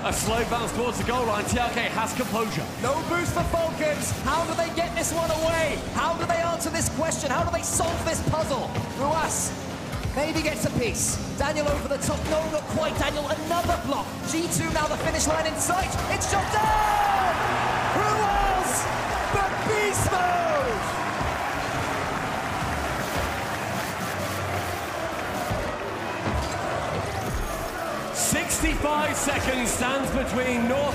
A slow bounce towards the goal line. TRK has composure. No boost for Falcons. How do they get this one away? How do they answer this question? How do they solve this puzzle? Ruas maybe gets a piece. Daniel over the top. No, not quite. Daniel, another block. G2 now the finish line in sight. It's shot down! Ruas! But Beastmode! "65 seconds stands between North